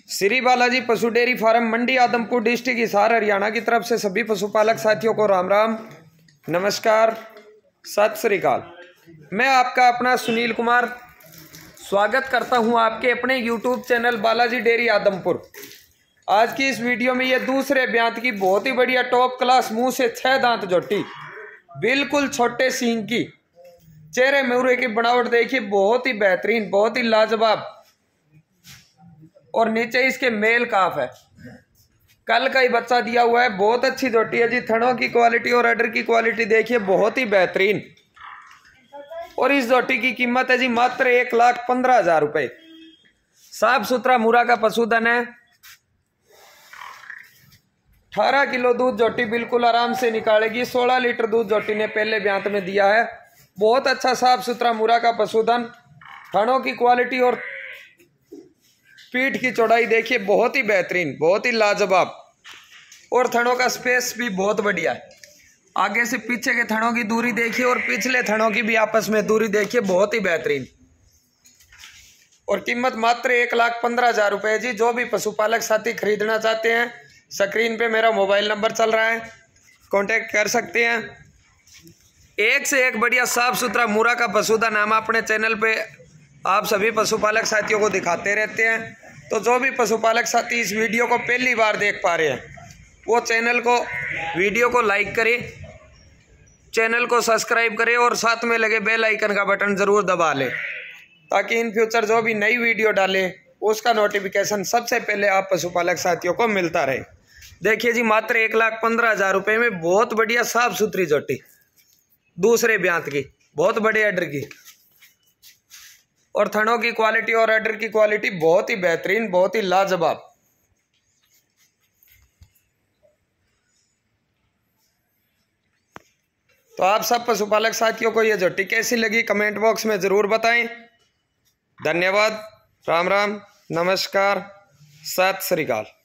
श्री बालाजी पशु dairy farm Mandi Adampur district Hisar Haryana की तरफ से सभी पशुपालक साथियों को राम राम, नमस्कार, सत श्री अकाल। मैं आपका अपना सुनील कुमार स्वागत करता हूं आपके अपने YouTube channel Balaji dairy Adampur. आज की इस वीडियो में ये दूसरे ब्यांत की बहुत ही बढ़िया टॉप क्लास मुंह से 6 दांत जोटी, बिल्कुल छोटे सींग की, चेहरे मुहरे की बनावट देखिए बहुत ही बेहतरीन, बहुत ही लाजवाब, और नीचे इसके मेल काफ है, कल का ही बच्चा दिया हुआ है। बहुत अच्छी जोटी है जी। थनों की क्वालिटी और अडर की क्वालिटी देखिए बहुत ही बेहतरीन। और इस जोटी की कीमत है जी मात्र 1,15,000 रुपए। साफ सुथरा मुरा का पशुधन है। 18 किलो दूध जोटी बिल्कुल आराम से निकालेगी। 16 लीटर दूध जोटी ने पहले ब्यांत में दिया है। बहुत अच्छा साफ सुथरा मुरा का पशुधन। थनों की क्वालिटी और पीठ की चौड़ाई देखिए बहुत ही बेहतरीन, बहुत ही लाजवाब, और थनों का स्पेस भी बहुत बढ़िया है। आगे से पीछे के थनों की दूरी देखिए और पिछले थनों की भी आपस में दूरी देखिए बहुत ही बेहतरीन। और कीमत मात्र 1,15,000 रुपए जी। जो भी पशुपालक साथी खरीदना चाहते हैं, स्क्रीन पे मेरा मोबाइल नंबर चल रहा है, कांटेक्ट कर सकते हैं। एक से एक बढ़िया साफ सुथरा मुरा का पशुधन हम अपने चैनल पे आप सभी पशुपालक साथियों को दिखाते रहते हैं। तो जो भी पशुपालक साथी इस वीडियो को पहली बार देख पा रहे हैं, वो चैनल को, वीडियो को लाइक करें, चैनल को सब्सक्राइब करें और साथ में लगे बेल आइकन का बटन ज़रूर दबा लें, ताकि इन फ्यूचर जो भी नई वीडियो डालें उसका नोटिफिकेशन सबसे पहले आप पशुपालक साथियों को मिलता रहे। देखिए जी, मात्र 1,15,000 रुपये में बहुत बढ़िया साफ सुथरी जोटी, दूसरे ब्यांत की, बहुत बड़े अडर की, और थनों की क्वालिटी और अडर की क्वालिटी बहुत ही बेहतरीन, बहुत ही लाजवाब। तो आप सब पशुपालक साथियों को ये जोटी कैसी लगी कमेंट बॉक्स में ज़रूर बताएं। धन्यवाद, राम राम, नमस्कार, सत श्री अकाल।